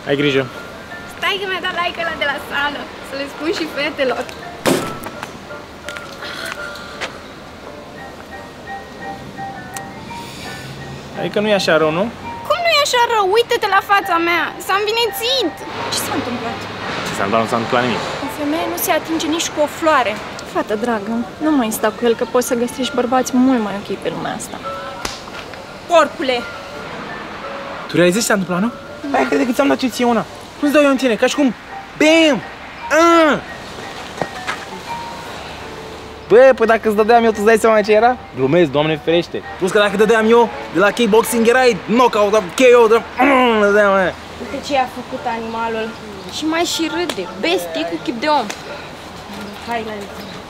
Ai grijă. Stai că mi-a dat like ăla de la sală. Să le spun și fetelor. Adică nu e așa rău, nu? Cum nu e așa rău? Uite-te la fața mea. S-a învinețit. Ce s-a întâmplat? Ce s-a întâmplat? Nu s-a întâmplat nimic. O femeie nu se atinge nici cu o floare. Fată dragă, nu mai sta cu el, că poți să găsești bărbați mult mai ok pe lumea asta. Porcule! Tu realizezi ce s-a întâmplat, nu? Hai, crede că ți-am dat ce ție una. Nu-ți dau eu în tine, ca și cum... BAM! Bă, păi dacă îți dădeam eu, tu îți dai seama ce era? Glumesc, Doamne ferește. Plus că dacă dădeam eu, de la kickboxing erai knockout, KO, dădeam aia. Uite ce a făcut animalul. Și mai și râde. Bestie cu chip de om. Highland.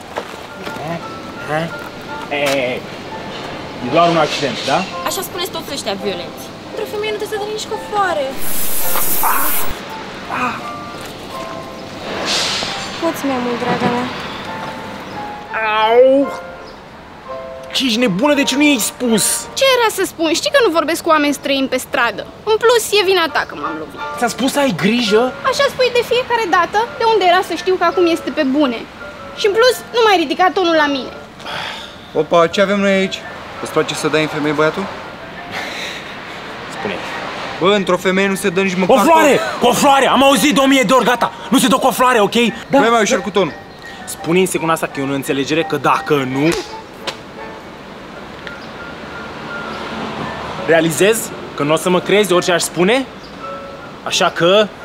E doar un accident, da? Așa spuneți toți ăștia violenți. Într-o femeie nu te să dă nici cu o floare. Poți mai mult, draga mea. Au! Ce ești nebună? De ce nu i-ai spus? Ce era să spun? Știi că nu vorbesc cu oameni străini pe stradă. În plus, e vina ta că m-am lovit. Ți-am spus să ai grijă? Așa spui de fiecare dată, de unde era să știu că acum este pe bune. Și în plus, nu mai ridica tonul la mine. Opa, ce avem noi aici? Îți place să dai în femei, băiatul? Spune. Bă, într-o femeie nu se dă nici măcar... O floare! Cu o floare! Am auzit de 1000 de ori, gata! Nu se dă cu o floare, ok? Da. Băi, mai ușor cu tonul. Spune în secunda asta că e o înțelegere, că dacă nu... Realizez că nu o să mă crezi orice aș spune, așa că